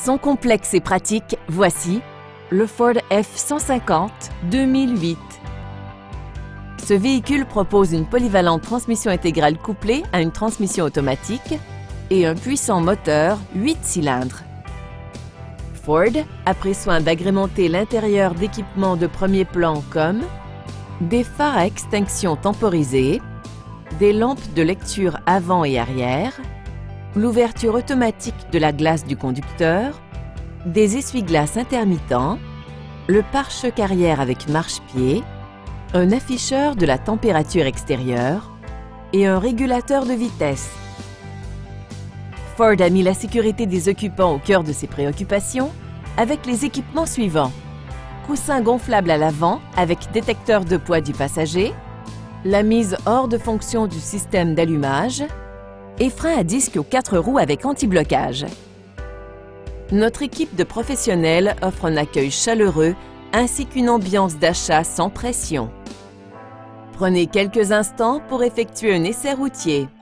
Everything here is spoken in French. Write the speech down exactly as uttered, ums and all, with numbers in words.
Son complexe et pratique, voici le Ford F cent cinquante deux mille huit. Ce véhicule propose une polyvalente transmission intégrale couplée à une transmission automatique et un puissant moteur huit cylindres. Ford a pris soin d'agrémenter l'intérieur d'équipements de premier plan comme des phares à extinction temporisés, des lampes de lecture avant et arrière, l'ouverture automatique de la glace du conducteur, des essuie-glaces intermittents, le pare-choc arrière avec marche-pied, un afficheur de la température extérieure et un régulateur de vitesse. Ford a mis la sécurité des occupants au cœur de ses préoccupations avec les équipements suivants: coussin gonflable à l'avant avec détecteur de poids du passager, la mise hors de fonction du système d'allumage et frein à disque aux quatre roues avec anti-blocage. Notre équipe de professionnels offre un accueil chaleureux ainsi qu'une ambiance d'achat sans pression. Prenez quelques instants pour effectuer un essai routier.